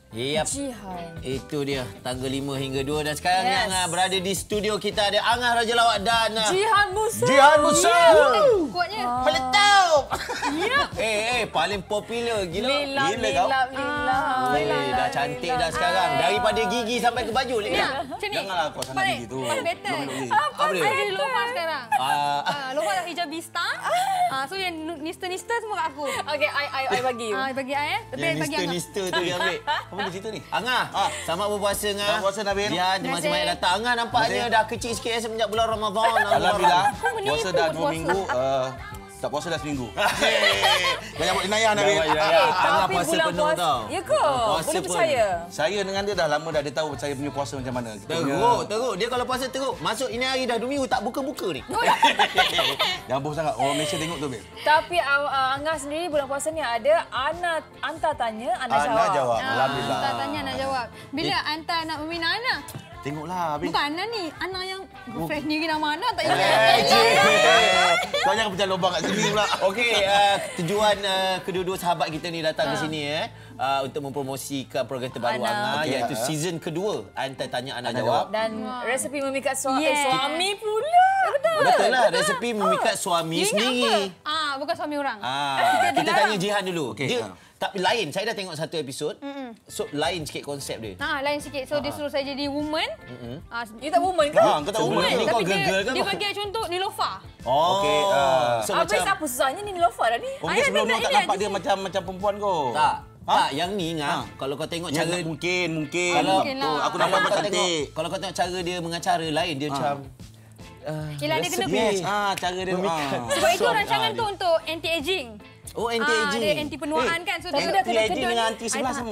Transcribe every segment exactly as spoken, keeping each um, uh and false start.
Yep. Jihan. Itu dia, tanggal lima hingga dua. Dan sekarang Yes. yang uh, berada di studio kita ada Angah Raja Lawak dan... Uh, Jihan Musa. Jihan Musa. Yeah. Kuatnya. Uh. Meletup. Ya. Eh, eh, paling popular. Gila. Lilap, Gila lilap, kau. lilap. Weh, dah cantik dah sekarang. Daripada gigi sampai ke baju. Lilap. Ya, macam ni. Janganlah kau sangat Paling- gigi tu. paling better. Apa dia? Saya ada lofa sekarang. Ah. Ah, lofa dah hijabista. Ah, so yang nista-nista semua kat aku. Okey, I I I bagi you. Ah, bagi I eh. Tapi Yang bagi Angah. nista-nista tu dia ambil. Apa benda cerita ni? Angah, Ah. selamat berpuasa Angah. Selamat berpuasa, Nabil. Ya, terima kasih Terima banyak kasih. datang. Angah nampaknya dah kecil sikit eh, semenjak bulan Ramadan. Alhamdulillah. menipu Puasa dah dua puasa. minggu. Uh, tak puasa dah seminggu. Jangan buat inayah, Nabil. Jangan buat inayah. Eh, Angah tapi puasa bulan penuh puasa- tau. Ya ke? Puasa Boleh pun. percaya? Saya dengan dia dah lama dah. Dia tahu saya punya puasa macam mana. Kita punya- Teruk, teruk. Dia kalau puasa teruk. Masuk ini hari dah dua minggu tak buka-buka ni. Jangan bohong sangat. Orang Malaysia tengok tu, Bil. Tapi uh, Angah sendiri bulan puasa ni ada Ana Anta tanya, Ana jawab. Ana jawab. Ah, Alhamdulillah. tak tanya nak jawab. Bila Anta nak membina anak? Tengoklah, Bil. Bukan Ana ni. Ana yang girlfriend sendiri nama Ana tak Eh, ingat. cik. Kau jangan pecah lubang kat sini pula. Okey, uh, tujuan uh, kedua-dua sahabat kita ni datang Ha. ke sini eh uh, untuk mempromosikan program terbaru Ana. Angah Okey, iaitu ha. season kedua Anta Tanya Ana Ana Jawab. Dan resepi memikat suami, Yes. eh, suami pula. Betul. Betul lah, resepi memikat suami You ingat sendiri. apa? Ah, bukan suami orang. Ah, kita dilarang. tanya Jihan dulu. Okey, Dia ha. tapi lain, saya dah tengok satu episod. So lain sikit konsep dia. Ah, lain sikit. So dia suruh saya jadi woman. Ah, You tak woman ke? Ha, kau tak Sebelum woman. ni kau tapi dia, girl ke dia apa? bagi contoh Nilofa. Oh. Okey, ah. so Apa macam siapa susahnya ni Nilofa dah ni? Oh, Ayah mungkin sebelum dah ni tak nak nampak ini dia macam macam perempuan kau. tak. Ha? Tak, yang ni Ngah, Ha. kalau kau tengok Ya, cara mungkin, mungkin. Kalau- Betul. Mungkin lah. Aku kalau nampak kau macam tengok cantik. kalau kau tengok cara dia mengacara lain dia Ha. macam uh, Yelah, dia kena recipe. Yes, ah, cara dia. Memikat. Ah. Sebab itu Suami- rancangan ah, tu dia. untuk anti-aging. Oh, anti-aging. Ah, dia anti penuaan kan. So tapi dia dah kena Anti-aging kedua dengan ni. anti sebelah I tak- sama.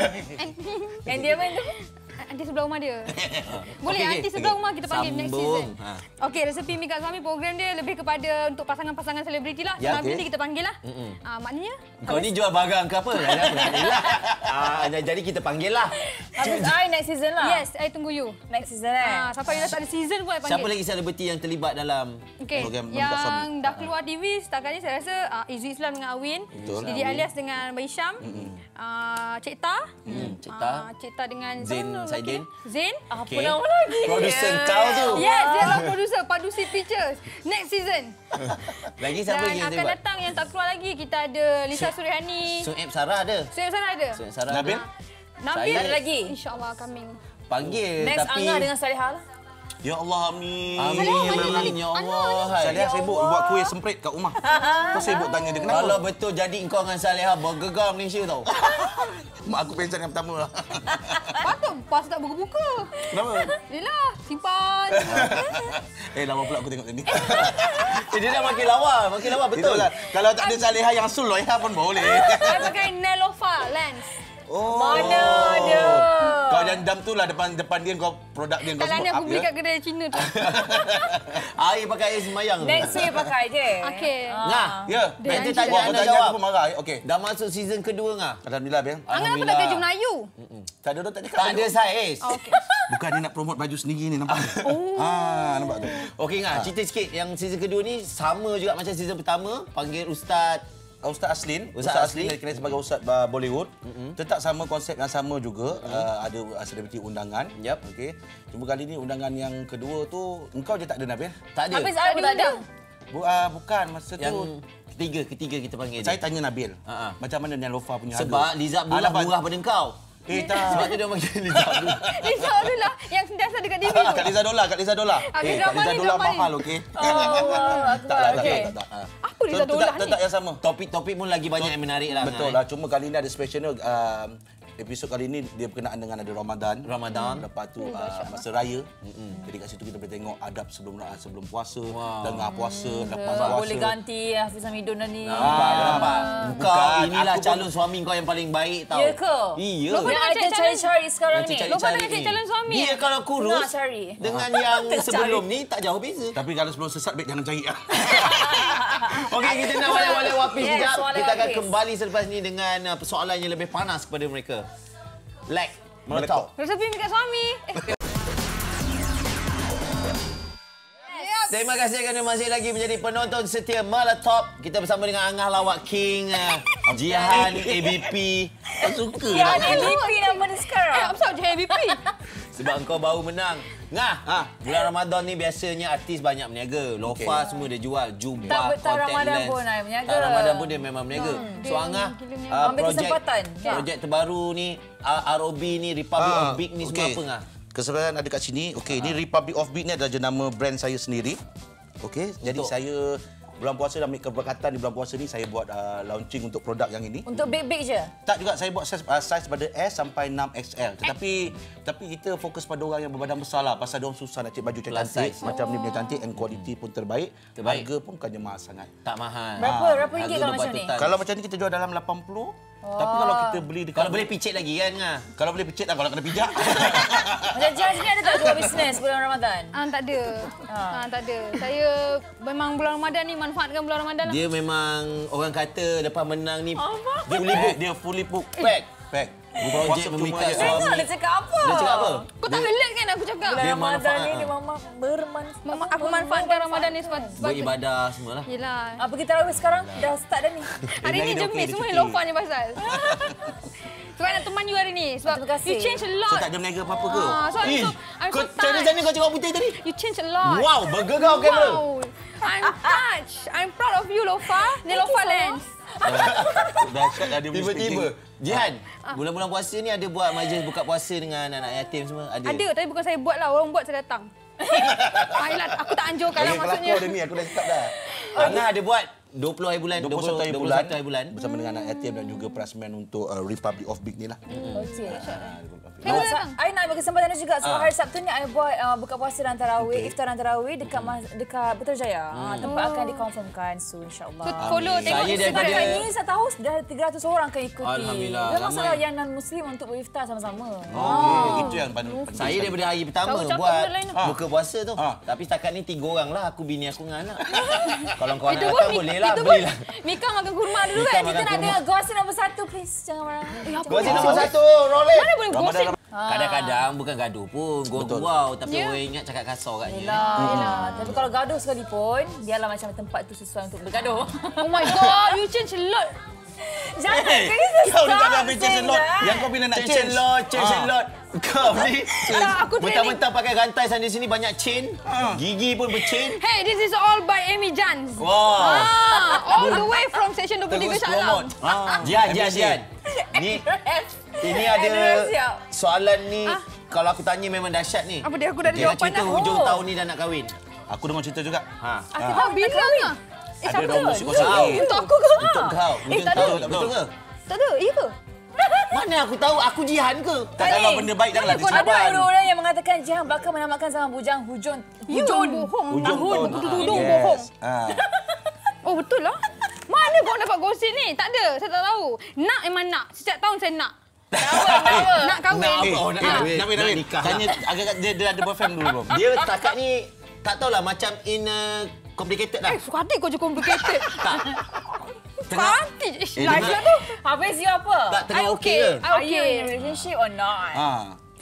Yang dia main tu? Anti sebelah rumah dia. Boleh, Okey, anti okey. sebelah rumah kita panggil next Sambung. season. Ha. Okey, resepi Mika Suami program dia lebih kepada untuk pasangan-pasangan selebriti lah. Ya, Sama okey. Billy kita panggil lah. Ah, maknanya Kau ni jual barang ke apa? Ada apa? Adalah. Ah, jadi kita panggil lah. Habis I next season lah. yes, I tunggu you. Next season eh. Ah, sampai dah tak ada season pun I panggil. Siapa lagi selebriti yang terlibat dalam Okey, program Memikat yang Suami? dah keluar T V setakat ni saya rasa uh, Izzy Islam dengan Awin, Betul. Didi Alias dengan Bayi Syam, uh, Cik Ta, Hmm, Cik Ta. uh, Cik Ta dengan Zain siapa nama Saidin. lelaki dia? Zain. Apa Okey. nama lagi? Producer kau tu. Yes, dia adalah producer Padusi Pictures. Next season. Lagi siapa Dan lagi yang akan terlibat? datang yang tak keluar lagi kita ada Lisa Surihani. Sueb Sarah ada. Suhaib sana ada. Sueb Sarah Nabil? ada. Nabil Saya- Ada lagi? InsyaAllah coming. Panggil Next tapi Angah dengan Salihah lah. Ya Allah, amin. Amin, amin, ya Allah. Salihah Ya sibuk Allah. buat kuih semprit kat rumah. Kau sibuk tanya dia kenapa? Kalau betul jadi kau dengan Salihah bergegar Malaysia tau. Mak aku pensan yang pertama lah. Patut pas tak buka-buka. Kenapa? Yelah, simpan. Eh, lama pula aku tengok tadi. Eh, dia dah makin lawa, makin lawa betul. Itulah. Kalau tak ada Salihah yang Sulaiha pun boleh. Saya pakai Nelofa lens. Oh. Mana dia? Kau yang dam tu lah depan depan dia kau produk dia kau Kalau ni semua aku up beli ya. kat kedai Cina tu. Air pakai air semayang tu. Next week pakai je. Okey. Ngah. Ya. Dia Nanti yang tanya Wah, anda kau tanya jawab. aku pun marah. Okey. Dah masuk season kedua Ngah. Alhamdulillah, Bel. Angah apa tak kerja Melayu? Tak ada orang tak cakap. Tak ada saiz. Oh, okey. Bukan dia nak promote baju sendiri ni, nampak? Oh. Ha, nampak tu. Okey Ngah, cerita sikit yang season kedua ni sama juga macam season pertama, panggil Ustaz. Ustaz Aslin, Ustaz Ustaz, Aslin. Aslin dikenali sebagai Ustaz uh, Bollywood. Mm-hmm. Tetap sama konsep yang sama juga. Mm-hmm. uh, ada uh, selebriti undangan. Yap. Okey. Cuma kali ni undangan yang kedua tu engkau je tak ada, Nabil. Tak ada. Habis I pun tak ada. Bu, uh, bukan masa Yang tu. ketiga, ketiga kita panggil Saya dia. tanya Nabil. Ha-ha. Macam mana Nelofa punya Sebab Liza Abdullah Alamak. murah pada kau. Eh, Sebab tak. tu dia panggil Liza Abdullah. Liza Abdullah yang sentiasa dekat T V tu. Kat Liza Dola, kat Liza Dola. Habis Eh, kat drama Liza ni, Dola drama ni. mahal, okey? Oh, aku Tak lah, tak, okey. tak, tak, tak. Apa Liza So, Dola tetap, ni? tetap yang sama. Topik-topik pun lagi banyak yang menarik lah. Betul Ngah, lah. Cuma kali ni ada special uh, episod kali ni dia berkenaan dengan ada Ramadan. Ramadan. Lepas tu uh, masa raya. Mm-hmm. Jadi kat situ kita boleh tengok adab sebelum uh, sebelum puasa, Wow. tengah puasa, lepas Sebab puasa. boleh ganti Hafiz Hamidun dah ni. Nampak, nampak. Kau Bukan, inilah aku pun- calon suami kau yang paling baik tau. Ya ke? Iya. Lofa Yang nak I cari cari-cari sekarang Yang ni. cari- Lofa cari tengah cari ni. calon suami. Dia kalau kurus Nak cari. dengan yang Tengah sebelum cari. ni tak jauh beza. Tapi kalau sebelum sesat, baik jangan cari. Okey, kita nak wale-wale wapis Yes, sekejap. wale Kita akan wapis. kembali selepas ni dengan uh, persoalan yang lebih panas kepada mereka. Like, meletup. Resepi Mika Suami. Terima kasih kerana masih lagi menjadi penonton setia Malatop. Kita bersama dengan Angah Lawak King, Jihan, A B P. Tak suka Ya, lah. A B P nama dia Eh, sekarang. apa sebab je A B P? Sebab engkau baru menang. Ngah, Ha. bulan Ramadan ni biasanya artis banyak berniaga. Lofa semua dia jual. Jubah, Tak- tak contact Ramadan lens. pun, Ai, berniaga. Tak Ramadan pun dia memang berniaga. So dia Angah, gila berniaga. uh, Ambil projek, kesempatan. Ya. projek terbaru ni, R O B ni, Republic Ah, of Big ni semua okey. apa Ngah? Kesempatan ada kat sini. Okey, ini Republic of Beat ni adalah jenama brand saya sendiri. Okey, jadi Untuk- saya bulan puasa dah ambil keberkatan di bulan puasa ni saya buat uh, launching untuk produk yang ini. Untuk big-big je. Tak juga saya buat saiz, uh, saiz pada S sampai enam X L. Tetapi tapi kita fokus pada orang yang berbadan besar lah. Pasal diorang susah nak cari baju Plus cantik. size. Macam ni punya cantik and quality pun terbaik. Terbaik. Harga pun bukannya mahal sangat. Tak mahal. Berapa? Ah, Berapa ringgit harga kalau macam ni? berbatutan. Kalau macam ni kita jual dalam lapan puluh. Tapi kalau kita beli dekat Kalau boleh picit lagi kan Ngah? kalau boleh picit lah kalau kena pijak. Macam Jihan sini ada tak jual bisnes bulan Ramadan? Ah, tak ada. Ah, tak ada. Saya memang bulan Ramadan ni manfaatkan bulan Ramadan lah. Dia memang orang kata lepas menang ni Dia fully book, dia fully book. pack. Pack. Projek memikat aja. suami. Tengok dia cakap apa? Dia cakap apa? Kau tak relate kan aku cakap? Bulan Dia Ramadan manfaat, ni ah. dia memang bermanfaat. Mama, aku manfaatkan Ramadan ni sebab... sebab Beribadah semualah. Yelah. Ah, pergi tarawih sekarang dah start dah ni. Hari ni Dia okey, jemis dia semua cuti. yang lofa ni pasal. Sebab nak teman you hari ni. Sebab Terima kasih. you change a So lot. tak ada berniaga apa-apa ke? Ah, so I'm Ih, so, I'm kau so cari touched. sana kau cakap putih tadi. You change a lot. Wow, bergegau kamera. Wow. I'm touched. I'm proud of you, Lofa. Ni Lofa Lens. Dahsyat dah dia punya Tiba-tiba. speaking. Jihan, bulan-bulan puasa ni ada buat majlis buka puasa dengan anak yatim semua? Ada. Ada, tapi bukan saya buat lah. Orang buat saya datang. Ah, yelah, aku tak anjurkan lah Bagi maksudnya. pelakor dia ni aku dah cakap dah. Angah ada buat dua puluh hari bulan. dua puluh satu hari bulan, dua puluh satu hari bulan. bersama dengan anak yatim dan juga prasmen untuk uh, Republic of Big ni lah. Okey. Saya boleh datang. I nak ambil kesempatan ni juga. Sebab Ah. hari Sabtu ni I buat uh, buka puasa dan tarawih, iftar dan tarawih dekat mas, dekat Putrajaya. Ah, tempat akan dikonfirmkan soon insya-Allah. So, follow, Amin. tengok Saya Instagram. daripada- Setakat ni saya tahu dah tiga ratus orang akan ikuti. Alhamdulillah, Memang ramai. salah yang non-Muslim untuk beriftar sama-sama. Okey, itu yang pada Saya daripada hari pertama Tahu cakap buat benda lain tu. buka puasa tu. Ah. Tapi setakat ni tiga orang lah. Aku, bini aku dengan anak. Kalau kau nak Itu pun, datang Mi- boleh lah. itu pun Belilah. Mika makan kurma dulu Mika kan. makan Kita nak kurma. dengar gosip nombor satu please. Jangan marah. Eh, apa Gosip ni? nombor satu, Rolex. Mana boleh Ramadan, gosip? Kadang-kadang bukan gaduh pun. Gurau-gurau. Tapi Ya. orang ingat cakap kasar kat dia. Yelah, yelah. Tapi kalau gaduh sekalipun, biarlah macam tempat tu sesuai untuk bergaduh. Oh my god, you change a lot. Jangan, Hey, kau ni kau ni sesat, jangan ambil change a lot. Zaidah. Yang kau bila nak Change change. and lot, change and Ah. lot. Kau ni Tak, aku training. mentang-mentang pakai rantai sana sini banyak chain. Gigi pun berchain. Hey, this is all by Amy Jans. Wow. Ah, all the way from section dua puluh tiga Terus Shah Alam. promote. Ah. Jian, Jian, M B C. Jian. Ni ini ada Address, siap. soalan ni kalau aku tanya memang dahsyat ni. Apa dia? Aku dah ada Dia nak jawapan cerita dah. hujung Oh. tahun ni dah nak kahwin. Aku dengar cerita juga. Ha. Ah, bila lah? Eh, Ada siapa dah tu? kosong-kosong. Kau. Untuk aku ke? Untuk kau. Eh, Hujung tak ada. tahun. Betul ke? Tak ada, iya ke? Mana aku tahu aku Jihan ke? Tak kalau benda baik janganlah Kau ada disimpan. orang yang mengatakan Jihan bakal menamakan zaman bujang hujun. You Hujun. bohong. Hujung Tahun. tahun. Betul-betul Ah, bohong. Ah. Oh, betul lah. Mana kau dapat gosip ni? Tak ada, saya tak tahu. Nak memang nak. Setiap tahun saya nak. Nak kahwin. Nak apa? Eh, Oh, nak eh, kahwin. Nawin, Nak Nawin. nikah Tanya agak dia, dia ada boyfriend dulu belum? Dia setakat ni tak tahulah macam in uh, complicated lah. Eh, suka hati kau je complicated. Tak. Suka Tengah hati. Ish, Eh, live dengar- lah tu. Habis you apa? tak tengah I okey okay. ke? I Are you okay. in a relationship or not? Ha.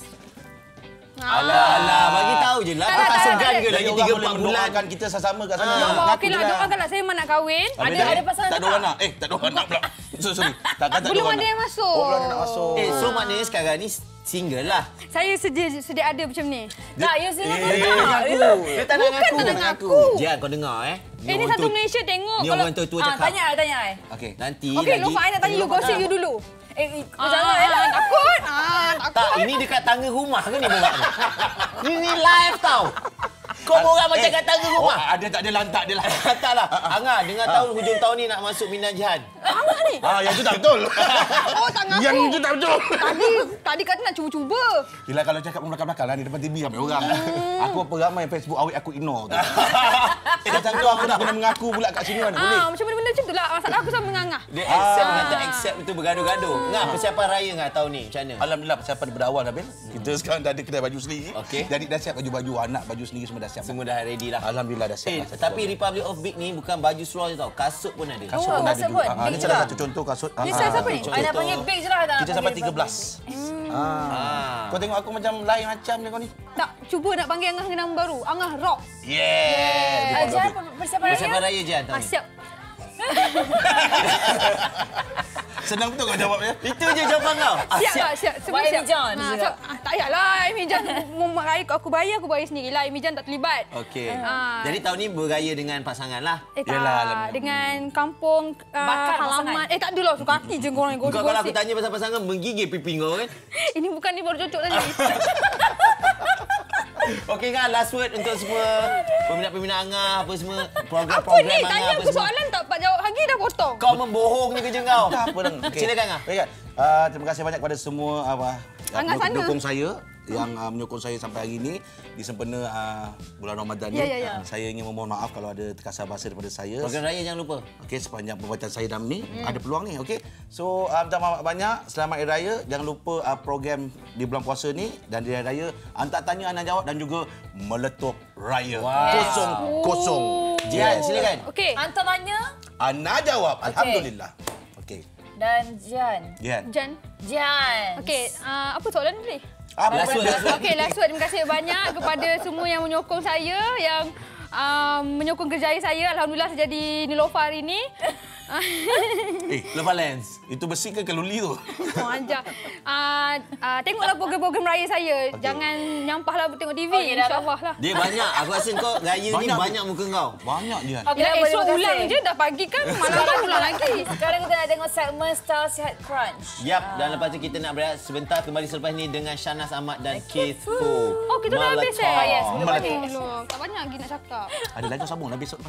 Alah, alah, bagi tahu je lah. Tak, Kau tak, tak tak, segan tak, ke Jadi lagi orang tiga boleh empat bulan? mendoakan kita sama-sama kat sana. Ah. Nak Oh, mengaku okey lah, juga. doakan lah. Saya memang nak kahwin. Habis Ada- dah- ada pasangan Tak ada tak? orang nak. Eh, tak ada orang nak pula. So, sorry. Takkan tak ada Belum orang ada nak. yang masuk. Oh, belum ada nak masuk. Eh, so maknanya sekarang ni single lah. Saya sedia sedia ada macam ni. Tak, you sini Eh, pun dia tak. nak mengaku. Dia tak nak Bukan ngaku. tak nak ngaku. Jian, kau dengar eh. Eh, ni satu Malaysia tengok. Ni Kalau orang tua-tua Ah, cakap. tanya I, tanya I. Okey. Nanti Okey, lagi. Lofa, I nak tanya you gosip you dulu. Eh, kau Ah, jangan eh. ah, takut. Ah, takut. Tak, ini dekat tangga rumah ke ni borak ni? Ini live tau. Kau borak macam Eh, kat tangga Oh, rumah. ada tak ada lantak dia lah. Taklah. Angah, dengar tahun hujung tahun ni nak masuk Minat Jihan. Angah ni. Ah, yang tu tak betul. Oh, tak ngaku. Yang tu tak betul. Tadi, tadi kata nak cuba-cuba. Yelah kalau cakap belakang-belakang lah ni depan T V ramai orang. Aku apa ramai Facebook awet aku ignore tu. Eh, macam tu aku nak kena mengaku pula kat sini mana boleh. Ah, macam benda-benda macam tu lah. Masalah aku sama dengan Angah. Dia accept dengan tak accept itu bergaduh-gaduh. Ngah, persiapan raya ngah tahun ni macam mana? Alhamdulillah persiapan daripada awal dah, Ben. Kita sekarang dah ada kedai baju sendiri. Okey. Jadi dah siap baju-baju anak, baju sendiri semua dah siap. siap. Semua dah ready lah. Alhamdulillah dah Eh, siap. tapi Republic of Big ni bukan baju seluar je tau. Kasut pun ada. kasut Oh, pun ada kasut juga. pun. Ah, Big Ini je salah lah. satu contoh kasut. Ni Ah, size ah. apa ni? I nak panggil big je lah. tak nak Kita sampai panggil tiga belas. Ah. Ah. Kau tengok aku macam lain macam ni kau ni. Tak, cuba nak panggil Angah dengan nama baru. Angah Rock. Yeah. Ah, Jan, persiapan Persiapan raya. raya Jan Ah, tahun ni. siap. Senang betul kau jawabnya. Itu je jawapan kau. Ah, Siap lah, siap. Semua Buat siap. Amy John Ah, juga. siap. Ah, tak payahlah, Amy John. Momen raya aku bayar, aku bayar sendiri lah. Amy John tak terlibat. Okey. Ah. Jadi tahun ni bergaya dengan pasangan lah. Eh tak, Yelah, alhamdulillah. dengan kampung uh, Bakar halaman. pasangan. Eh tak adalah, suka hati je korang yang Kau kalau aku gosip-gosip. tanya pasal pasangan, menggigil pipi kau kan? Ini bukan ni baru cocok tadi. Okey kan, last word untuk semua peminat-peminat Angah, apa semua, Apa program-program ni? Angah, Tanya apa aku semua. soalan tak dapat jawab lagi dah potong. Kau membohong ni kerja kau. Tak apa dah. Okey. Silakan Angah. Baik kan? Uh, terima kasih banyak kepada semua apa Angah sana. pendukung saya yang uh, menyokong saya sampai hari ini di sempena uh, bulan Ramadan ni. Ya, ya, ya. Saya ingin memohon maaf kalau ada terkasar bahasa daripada saya. Program raya jangan lupa. Okey, sepanjang perbuatan saya dalam ni hmm. ada peluang ni, okey. So, uh, minta maaf banyak. Selamat Hari Raya. Jangan lupa uh, program di bulan puasa ni dan di Hari Raya hantar tanya anda jawab dan juga meletup raya. Wow. Kosong kosong. Jian, silakan. Okey. Hantar tanya Ana jawab. Alhamdulillah. Okey. dan Jan. Jian. Jan. Jan. Okey, uh, apa soalan ni? Apa Last word, last word. Okey, last word. Terima kasih banyak kepada semua yang menyokong saya, yang uh, menyokong kerjaya saya. Alhamdulillah saya jadi Niloufar hari ini. Eh, Lova Lens. itu besi ke kalori tu? Oh, ajar. Uh, uh, tengoklah program-program raya saya. Okay. Jangan nyampahlah tengok T V. Okey, dah, dah. InsyaAllah lah. Dia banyak. Aku rasa kau raya ni Banyak. banyak muka kau. Banyak Jian. Okey, Ya, dah boleh, esok terima ulang kasih. je, dah pagi kan. Malam kan ulang lagi. Sekarang kita nak tengok segmen Star Sihat Crunch. Yap, dan lepas tu kita nak berehat sebentar kembali selepas ni dengan Shahnaz Ahmad dan Keith Foo. Oh, kita dah habis eh? Meletup. Oh, yes, kita Meletup. Belum. Tak banyak lagi nak cakap. Ada lagi sambung dah besok.